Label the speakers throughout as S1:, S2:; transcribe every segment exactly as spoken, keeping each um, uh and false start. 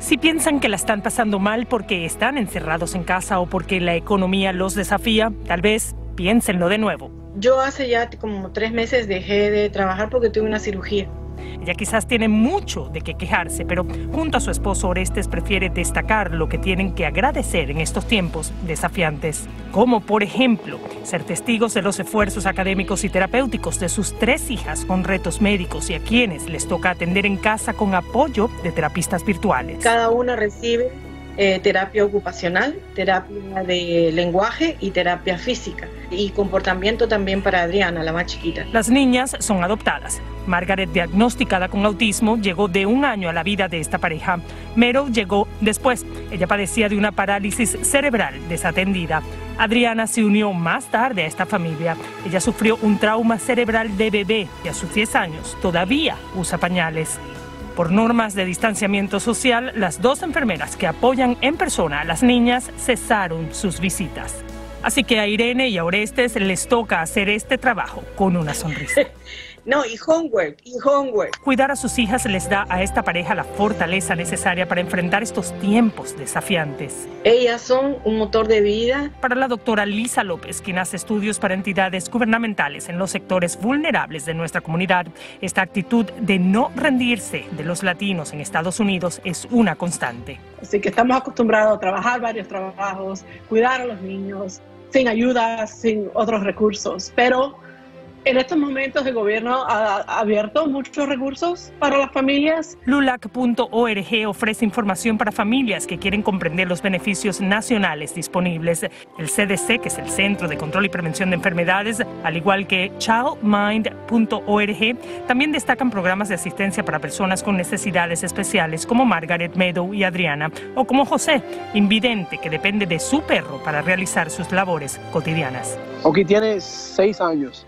S1: Si piensan que la están pasando mal porque están encerrados en casa o porque la economía los desafía, tal vez piénsenlo de nuevo.
S2: Yo hace ya como tres meses dejé de trabajar porque tuve una cirugía.
S1: Ella quizás tiene mucho de qué quejarse, pero junto a su esposo Orestes prefiere destacar lo que tienen que agradecer en estos tiempos desafiantes, como por ejemplo ser testigos de los esfuerzos académicos y terapéuticos de sus tres hijas con retos médicos y a quienes les toca atender en casa con apoyo de terapistas virtuales.
S2: Cada una recibe eh, terapia ocupacional, terapia de lenguaje y terapia física y comportamiento también para Adriana, la más chiquita.
S1: Las niñas son adoptadas. Margaret, diagnosticada con autismo, llegó de un año a la vida de esta pareja. Meryl llegó después. Ella padecía de una parálisis cerebral desatendida. Adriana se unió más tarde a esta familia. Ella sufrió un trauma cerebral de bebé y a sus diez años todavía usa pañales. Por normas de distanciamiento social, las dos enfermeras que apoyan en persona a las niñas cesaron sus visitas. Así que a Irene y a Orestes les toca hacer este trabajo con una sonrisa.
S2: No, y homework, y homework.
S1: Cuidar a sus hijas les da a esta pareja la fortaleza necesaria para enfrentar estos tiempos desafiantes.
S2: Ellas son un motor de vida.
S1: Para la doctora Lisa López, quien hace estudios para entidades gubernamentales en los sectores vulnerables de nuestra comunidad, esta actitud de no rendirse de los latinos en Estados Unidos es una constante.
S3: Así que estamos acostumbrados a trabajar varios trabajos, cuidar a los niños, sin ayuda, sin otros recursos, pero en estos momentos el gobierno ha abierto muchos recursos para las familias.
S1: LULAC punto org ofrece información para familias que quieren comprender los beneficios nacionales disponibles. El C D C, que es el Centro de Control y Prevención de Enfermedades, al igual que child mind punto org, también destacan programas de asistencia para personas con necesidades especiales como Margaret, Meadow y Adriana, o como José, invidente, que depende de su perro para realizar sus labores cotidianas.
S4: Oki tiene seis años.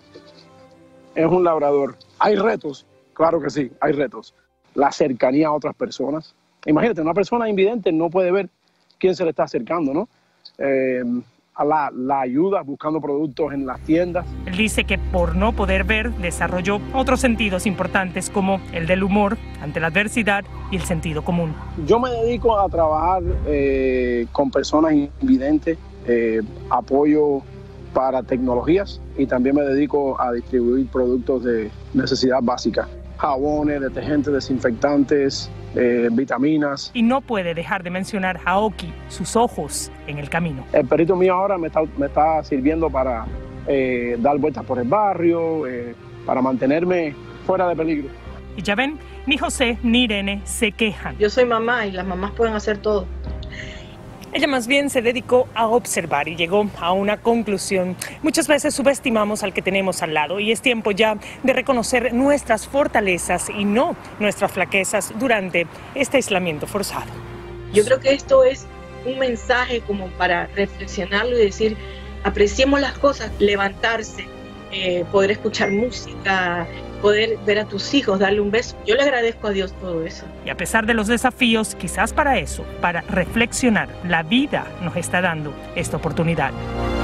S4: Es un labrador. Hay retos, claro que sí, hay retos. La cercanía a otras personas. Imagínate, una persona invidente no puede ver quién se le está acercando, ¿no? Eh, a la, la ayuda, buscando productos en las tiendas.
S1: Él dice que por no poder ver, desarrolló otros sentidos importantes como el del humor ante la adversidad y el sentido común.
S4: Yo me dedico a trabajar eh, con personas invidentes, eh, apoyo para tecnologías y también me dedico a distribuir productos de necesidad básica. Jabones, detergentes, desinfectantes, eh, vitaminas.
S1: Y no puede dejar de mencionar a Oki, sus ojos en el camino.
S4: El perrito mío ahora me está, me está sirviendo para eh, dar vueltas por el barrio, eh, para mantenerme fuera de peligro.
S1: Y ya ven, ni José ni Irene se quejan.
S2: Yo soy mamá y las mamás pueden hacer todo.
S1: Ella más bien se dedicó a observar y llegó a una conclusión. Muchas veces subestimamos al que tenemos al lado y es tiempo ya de reconocer nuestras fortalezas y no nuestras flaquezas durante este aislamiento forzado.
S2: Yo creo que esto es un mensaje como para reflexionarlo y decir, apreciemos las cosas, levantarse, eh, poder escuchar música, poder ver a tus hijos, darle un beso. Yo le agradezco a Dios todo eso.
S1: Y a pesar de los desafíos, quizás para eso, para reflexionar, la vida nos está dando esta oportunidad.